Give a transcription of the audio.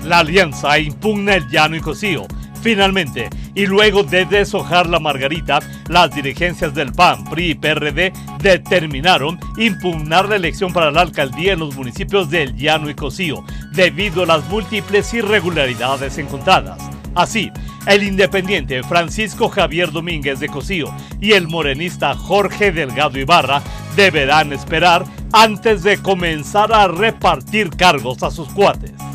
La alianza impugna el Llano y Cocío. Finalmente, y luego de deshojar la margarita, las dirigencias del PAN, PRI y PRD determinaron impugnar la elección para la alcaldía en los municipios del Llano y Cocío, debido a las múltiples irregularidades encontradas. Así, el independiente Francisco Javier Domínguez de Cocío y el morenista Jorge Delgado Ibarra deberán esperar antes de comenzar a repartir cargos a sus cuates.